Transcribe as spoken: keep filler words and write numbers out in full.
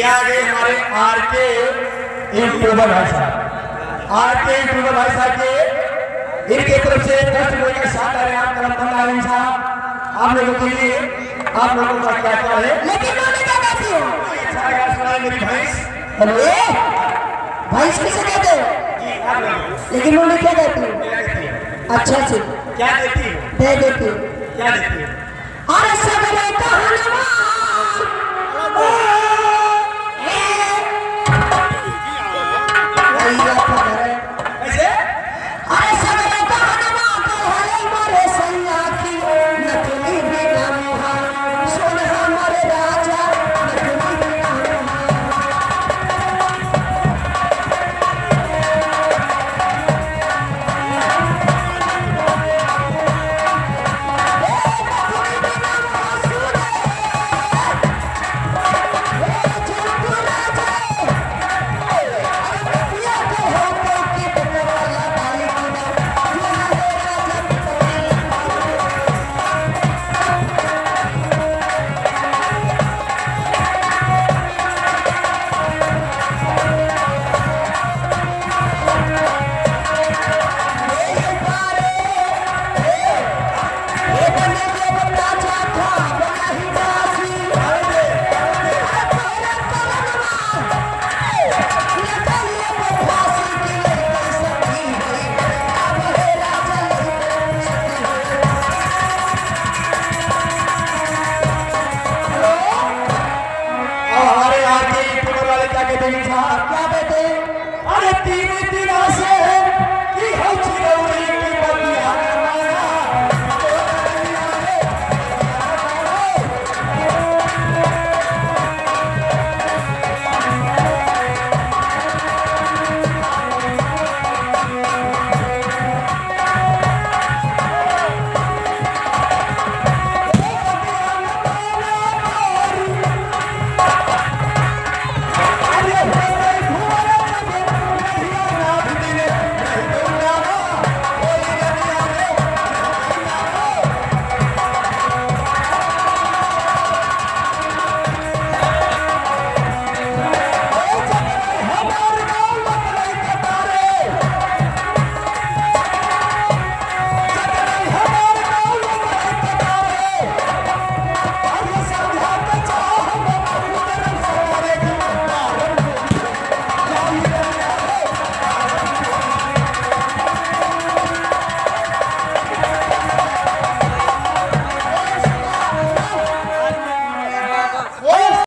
ये आ गए हमारे आर के यूट्यूबर भाई साहब। आर के यूट्यूबर भाई साहब के इनके तरफ से फर्स्ट गोल का शॉट आ रहे हैं आप कलम बंगाली साहब। आप लोगों के लिए आप लोगों का क्या क्या है, लेकिन मैं क्या कहती हूँ, अच्छा लगा सुना मेरी भैंस। हेलो भैंस किसे कहते हो? जी आप लोग लेकिन मैं क्या कहती हूँ, क्या कहती है, अच्छा से क्या देती है, दे देती हूँ। क्या देती है? अरे सगरे कहनवा ऐसे अरे सगरे कहनवा कहले मोरे सैया की नथुनी बिना मुहा सुन हमरे राजा नथुनी बिना क्या कहते हैं? क्या कहते? अरे तीन तीन